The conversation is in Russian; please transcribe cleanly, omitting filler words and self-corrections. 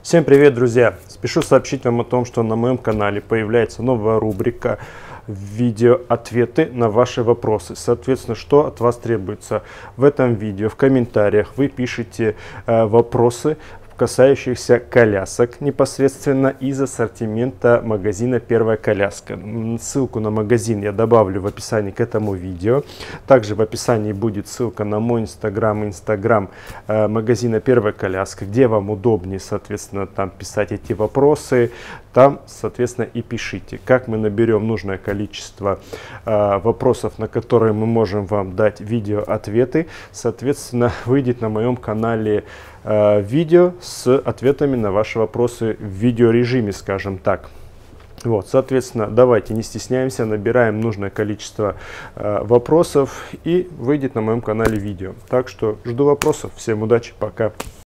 Всем привет, друзья! Спешу сообщить вам о том, что на моем канале появляется новая рубрика «Видео-ответы на ваши вопросы». Соответственно, что от вас требуется? В этом видео, в комментариях вы пишете вопросы, касающихся колясок непосредственно из ассортимента магазина «Первая коляска». Ссылку на магазин я добавлю в описании к этому видео. Также в описании будет ссылка на мой инстаграм магазина «Первая коляска», где вам удобнее, соответственно, там писать эти вопросы. Там, соответственно, и пишите. Как мы наберем нужное количество вопросов, на которые мы можем вам дать видео-ответы, соответственно, выйдет на моем канале видео с ответами на ваши вопросы в видеорежиме, скажем так. Вот, соответственно, давайте не стесняемся, набираем нужное количество вопросов и выйдет на моем канале видео. Так что жду вопросов. Всем удачи, пока.